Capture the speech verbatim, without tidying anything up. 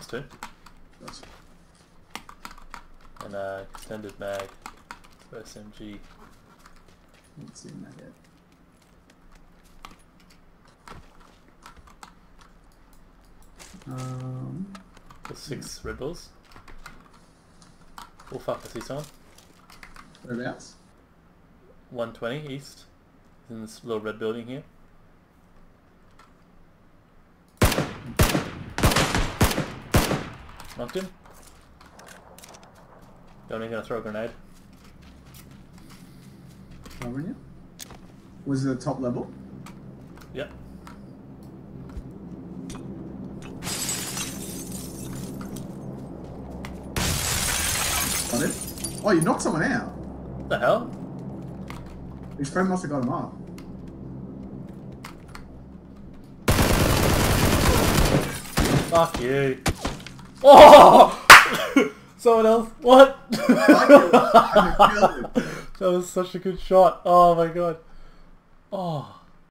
rounds too. Gotcha. And uh, extended mag for S M G. Haven't seen that yet. Um, Got six Red Bulls. Oh fuck, I see someone. whereabouts? one twenty east. He's in this little red building here. Knocked him. Only gonna throw a grenade. Covering you? Was it the top level? Yep. Got it. Oh, you knocked someone out. What the hell? His friend must have got him up. Fuck you. Oh! Someone else. What? That was such a good shot. Oh my god. Oh.